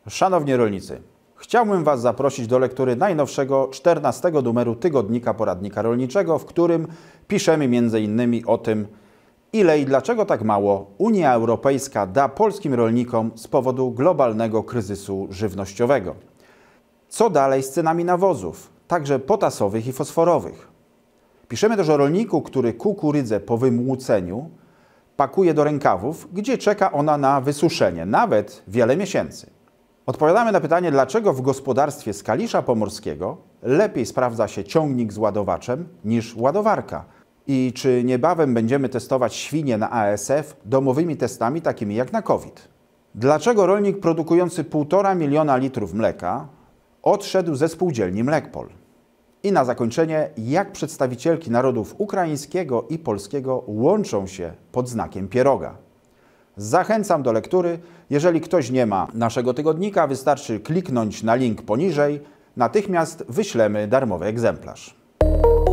Szanowni rolnicy, chciałbym Was zaprosić do lektury najnowszego 14 numeru Tygodnika Poradnika Rolniczego, w którym piszemy m.in. o tym, ile i dlaczego tak mało Unia Europejska da polskim rolnikom z powodu globalnego kryzysu żywnościowego. Co dalej z cenami nawozów, także potasowych i fosforowych. Piszemy też o rolniku, który kukurydzę po wymłóceniu pakuje do rękawów, gdzie czeka ona na wysuszenie, nawet wiele miesięcy. Odpowiadamy na pytanie, dlaczego w gospodarstwie z Kalisza Pomorskiego lepiej sprawdza się ciągnik z ładowaczem niż ładowarka. I czy niebawem będziemy testować świnie na ASF domowymi testami takimi jak na COVID. Dlaczego rolnik produkujący 1,5 miliona litrów mleka odszedł ze spółdzielni Mlekpol. I na zakończenie, jak przedstawicielki narodów ukraińskiego i polskiego łączą się pod znakiem pieroga. Zachęcam do lektury. Jeżeli ktoś nie ma naszego tygodnika, wystarczy kliknąć na link poniżej. Natychmiast wyślemy darmowy egzemplarz.